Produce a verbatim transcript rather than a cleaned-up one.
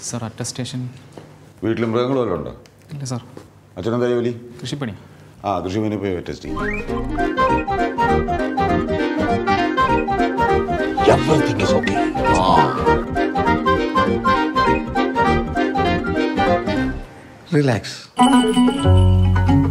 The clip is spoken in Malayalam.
Sir, attestation. വീട്ടിൽ മൃഗങ്ങൾ വല്ലതും ഉണ്ടോ? ഇല്ല സാർ. അച്ഛനെന്താ ജോലി? കൃഷിപ്പണി. ആ കൃഷിപ്പണി പോയി ടെസ്റ്റ് ചെയ്യും. Everything is okay. Relax.